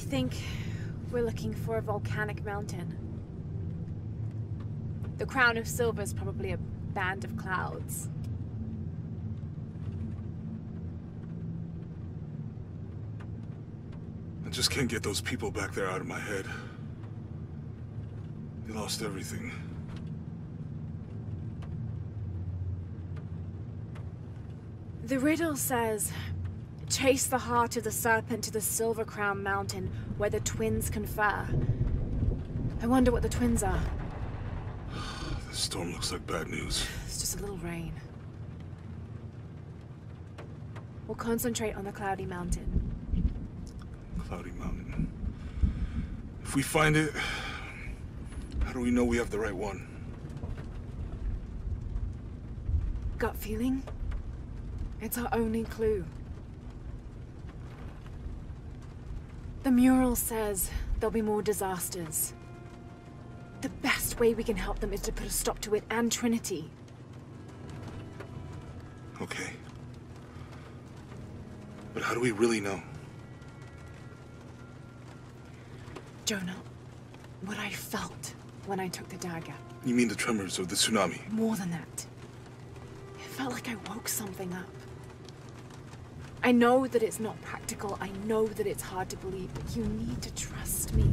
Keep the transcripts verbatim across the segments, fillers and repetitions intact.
think we're looking for a volcanic mountain. The crown of silver is probably a band of clouds. I just can't get those people back there out of my head. They lost everything. The riddle says, chase the heart of the serpent to the Silver Crown Mountain where the twins confer. I wonder what the twins are. This storm looks like bad news. It's just a little rain. We'll concentrate on the Cloudy Mountain. Cloudy Mountain. If we find it, how do we know we have the right one? Gut feeling? It's our only clue. The mural says there'll be more disasters. The best way we can help them is to put a stop to it and Trinity. Okay. But how do we really know? Jonah, what I felt when I took the dagger. You mean the tremors or the tsunami? More than that. It felt like I woke something up. I know that it's not practical. I know that it's hard to believe, but you need to trust me.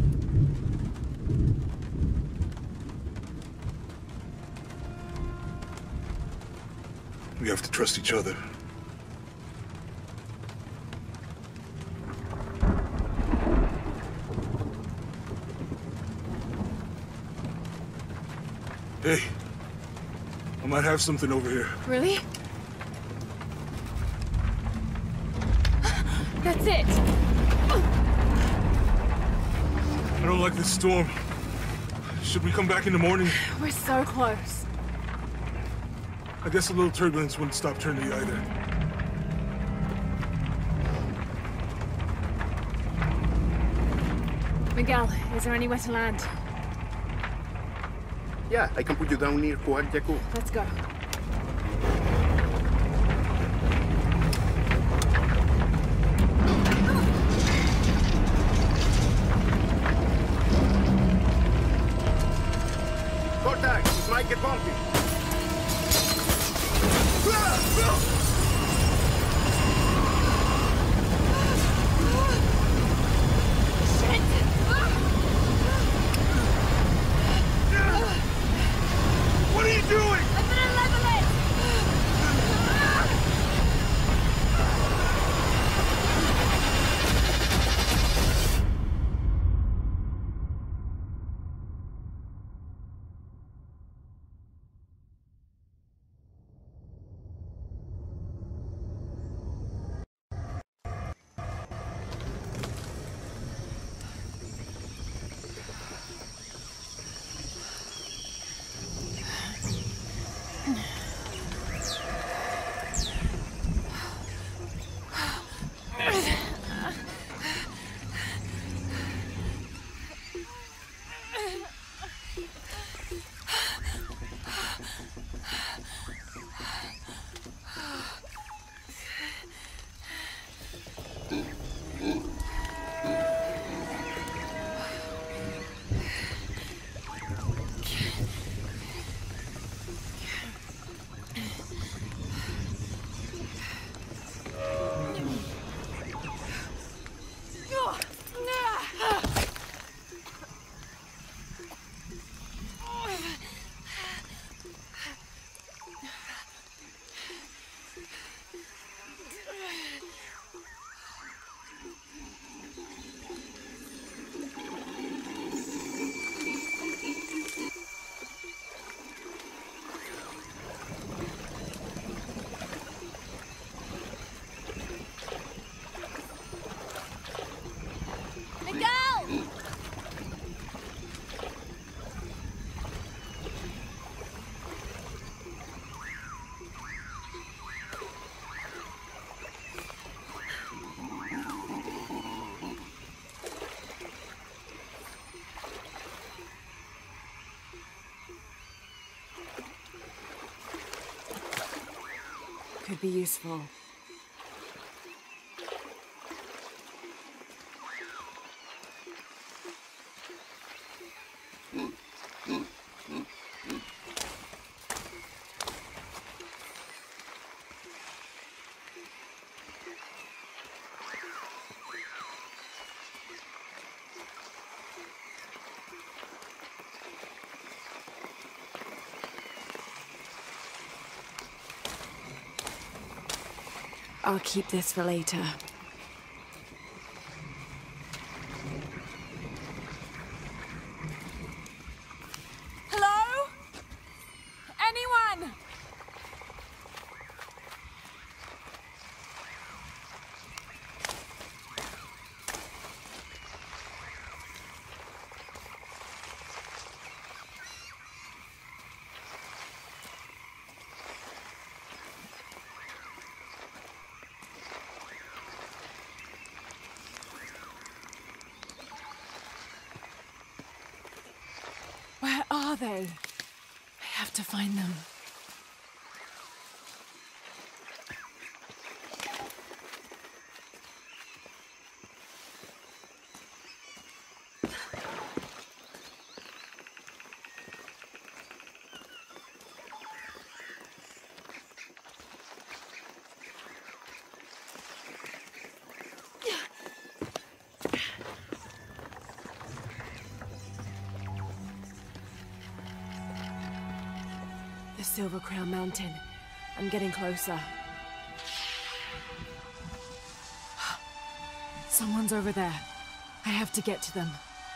We have to trust each other. Hey, I might have something over here. Really? That's it! I don't like this storm. Should we come back in the morning? We're so close. I guess a little turbulence wouldn't stop Trinity either. Miguel, is there anywhere to land? Yeah, I can put you down near Coag Yaku. Let's go. Contact! It might get bumpy. What are you doing? I'm gonna level it! Could be useful. I'll keep this for later. Hello? Anyone? Where are they? I have to find them. The Silver Crown Mountain. I'm getting closer. Someone's over there. I have to get to them.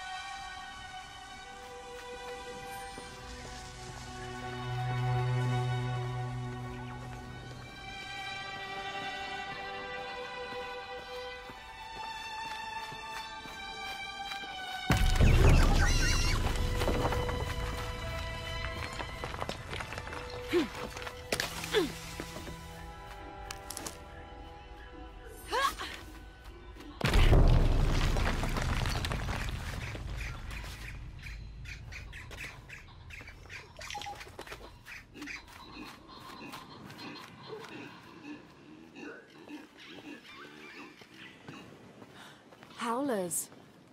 Howlers.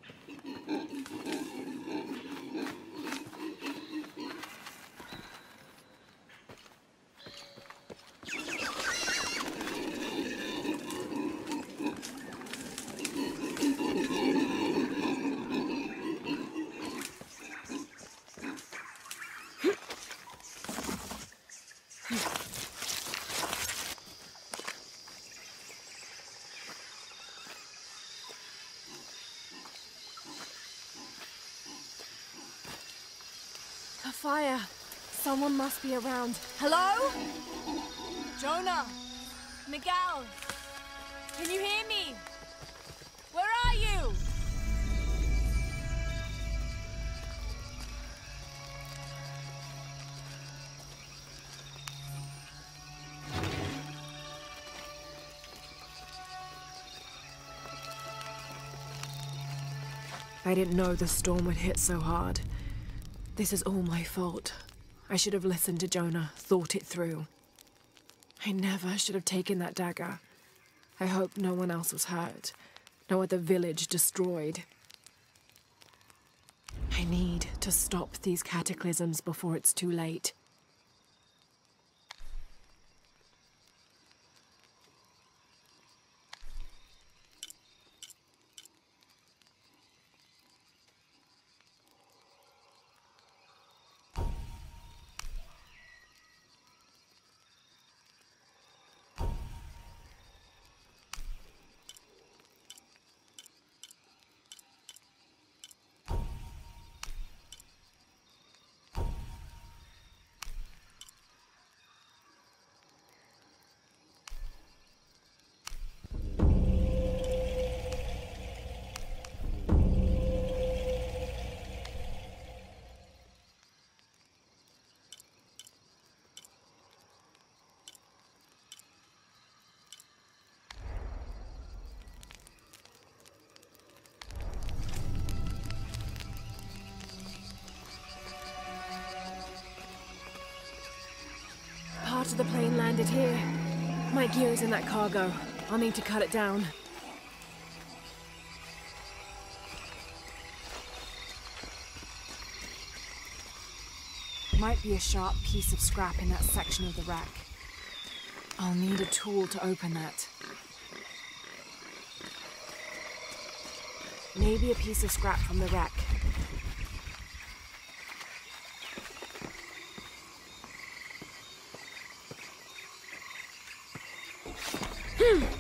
A fire. Someone must be around. Hello? Jonah? Miguel? Can you hear me? Where are you? I didn't know the storm would hit so hard. This is all my fault. I should have listened to Jonah, thought it through. I never should have taken that dagger. I hope no one else was hurt. No other village destroyed. I need to stop these cataclysms before it's too late. Part of the plane landed here. My gear is in that cargo. I'll need to cut it down. Might be a sharp piece of scrap in that section of the wreck. I'll need a tool to open that. Maybe a piece of scrap from the wreck. Hmm.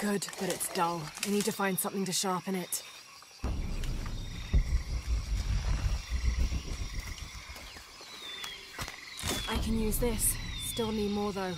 good, but it's dull. I need to find something to sharpen it. I can use this. Still need more, though.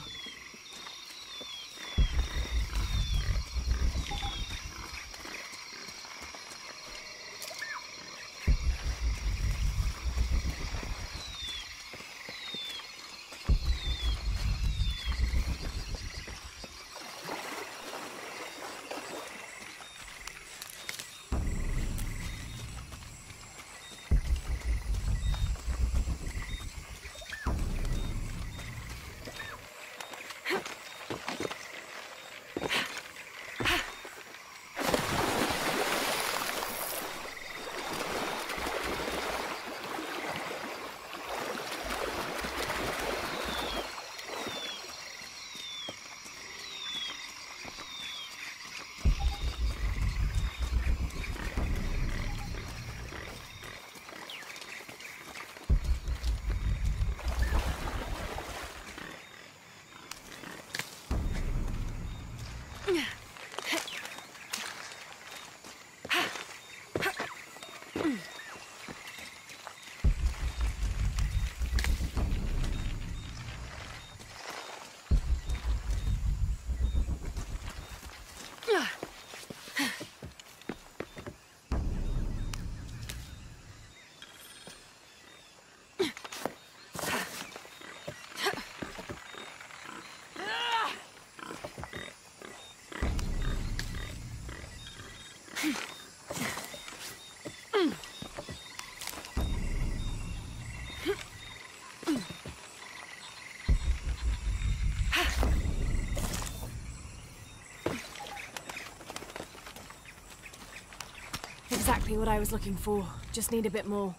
Exactly what I was looking for. Just need a bit more.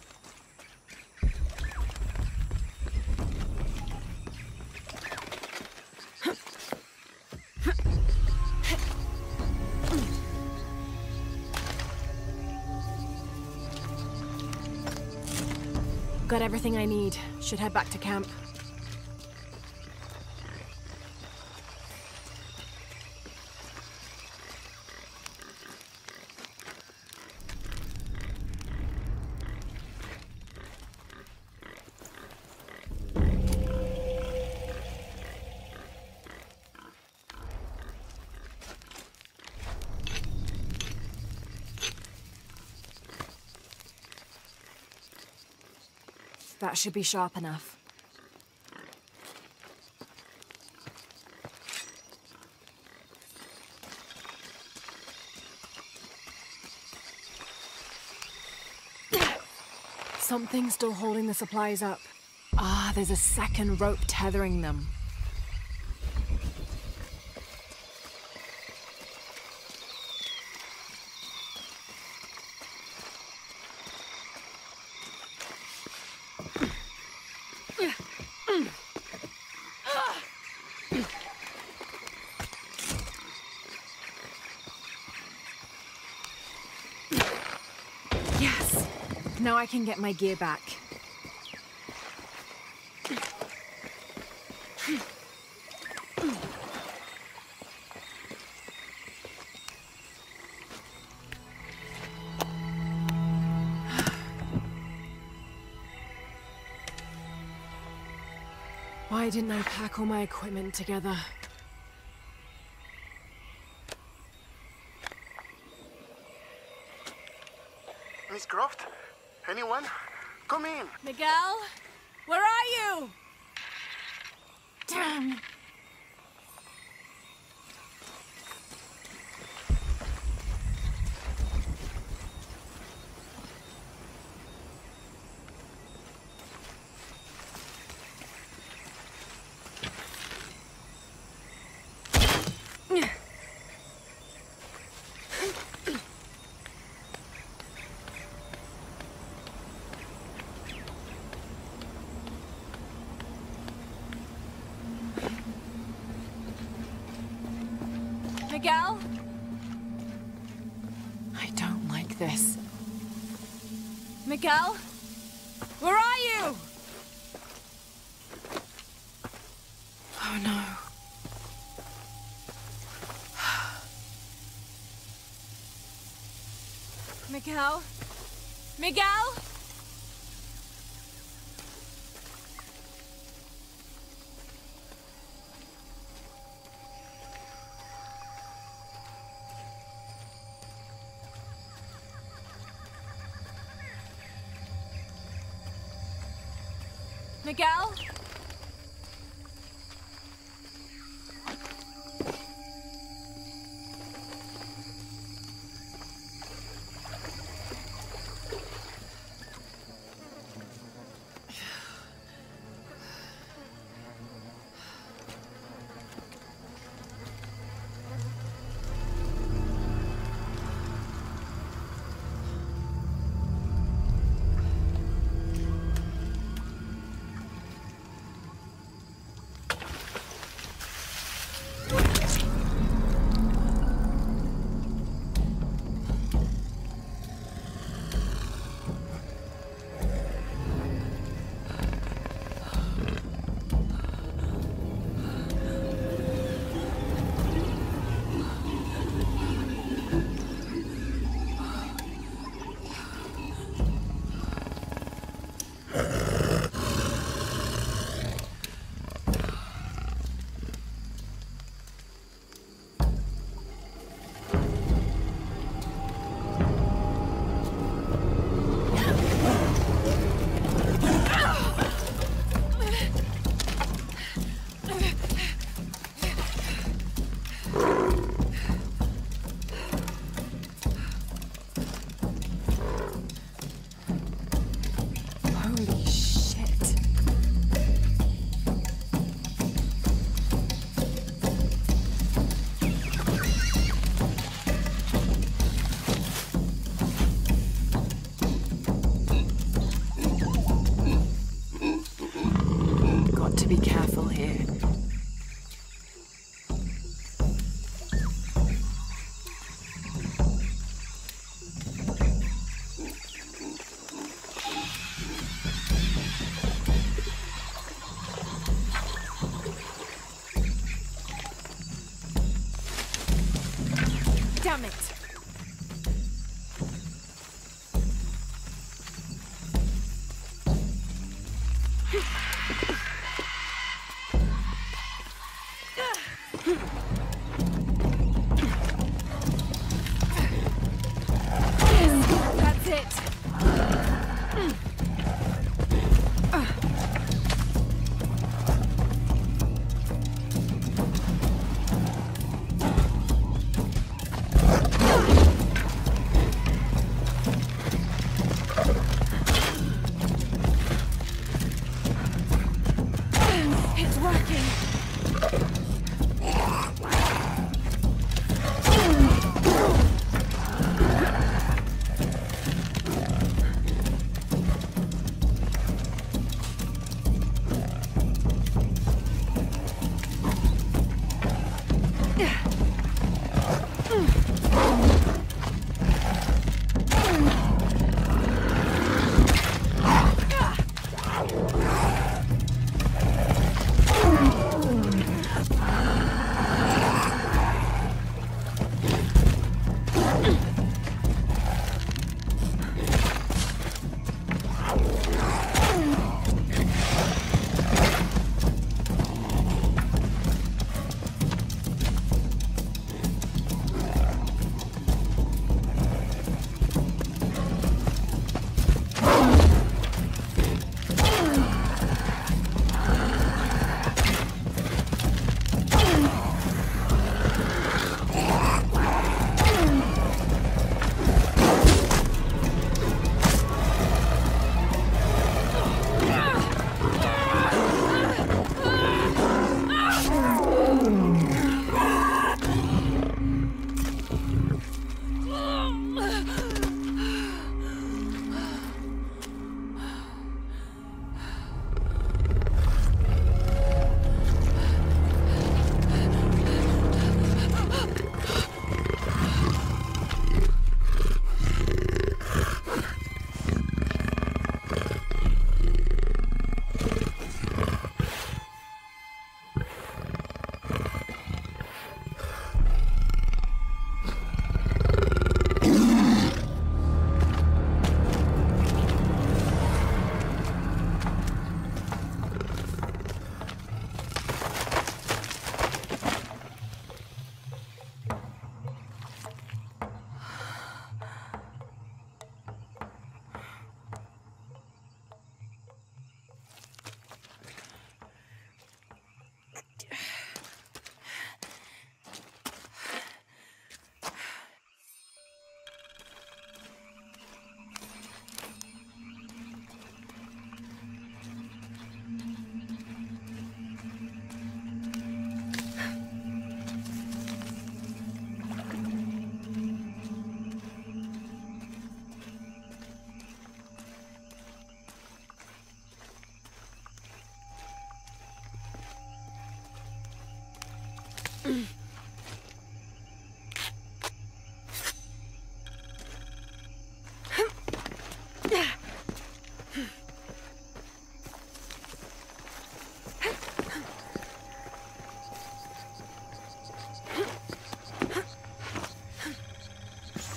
Got everything I need. Should head back to camp. That should be sharp enough. Something's still holding the supplies up. Ah, there's a second rope tethering them. Yes! Now I can get my gear back. Why didn't I pack all my equipment together? Miss Croft? Anyone? Come in. Miguel? Where are you? Damn! Miguel? I don't like this. Miguel? Where are you? Oh no. Miguel? Miguel? Miguel? Holy shit. Got to be careful here. Damn it! That's it! It's working!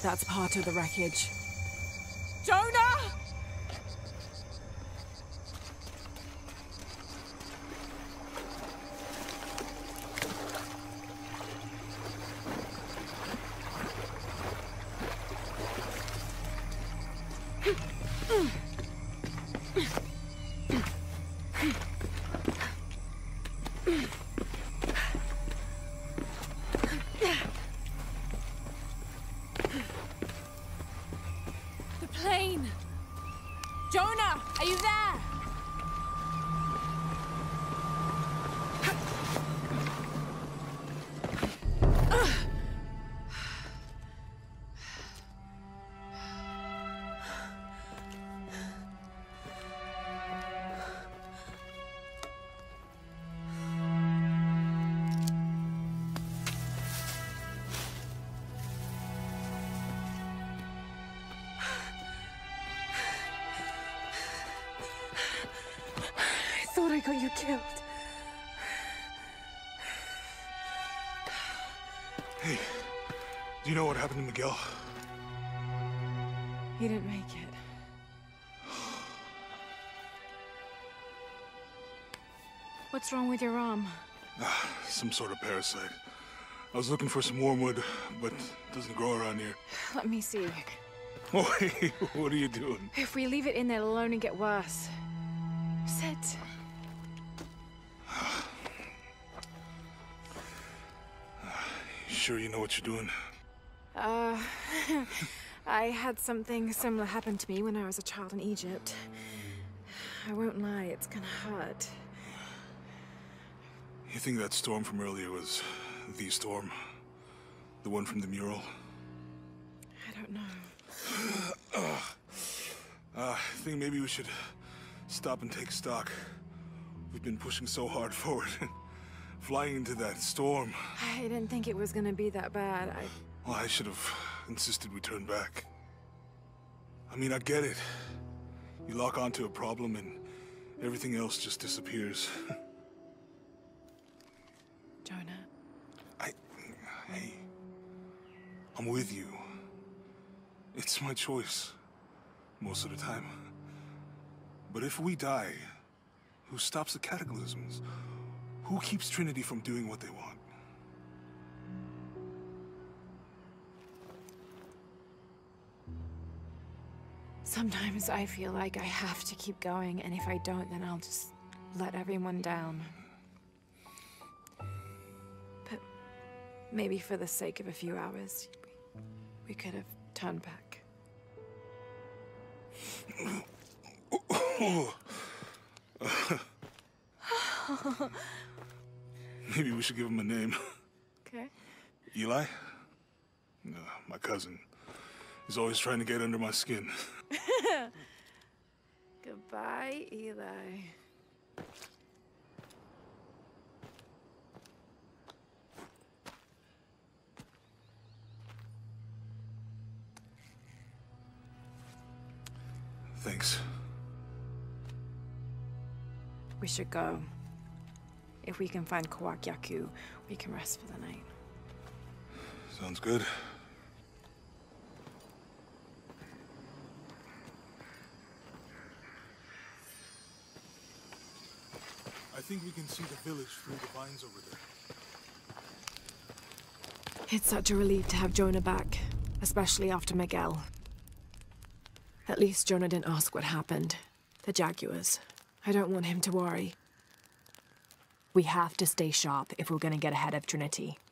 That's part of the wreckage. Jonah! Plane! Jonah, are you there? I thought I got you killed. Hey, do you know what happened to Miguel? He didn't make it. What's wrong with your arm? Ah, some sort of parasite. I was looking for some wormwood, but it doesn't grow around here. Let me see. Oh, hey, what are you doing? If we leave it in there, it'll only get worse. Sit. You sure you know what you're doing? Uh, I had something similar happen to me when I was a child in Egypt. I won't lie, it's gonna hurt. You think that storm from earlier was the storm? The one from the mural? I don't know. uh, I think maybe we should stop and take stock. We've been pushing so hard forward. Flying into that storm. I didn't think it was gonna be that bad. I... Well, I should have insisted we turn back. I mean, I get it. You lock onto a problem and everything else just disappears. Jonah. I... Hey. I'm with you. It's my choice. Most of the time. But if we die, who stops the cataclysms? Who keeps Trinity from doing what they want? Sometimes I feel like I have to keep going, and if I don't, then I'll just let everyone down. But maybe for the sake of a few hours, we, we could have turned back. Maybe we should give him a name. Okay. Eli? No, my cousin. He's always trying to get under my skin. Goodbye, Eli. Thanks. We should go. If we can find Kawak Yaku, we can rest for the night. Sounds good. I think we can see the village through the vines over there. It's such a relief to have Jonah back, especially after Miguel. At least Jonah didn't ask what happened. The Jaguars. I don't want him to worry. We have to stay sharp if we're gonna get ahead of Trinity.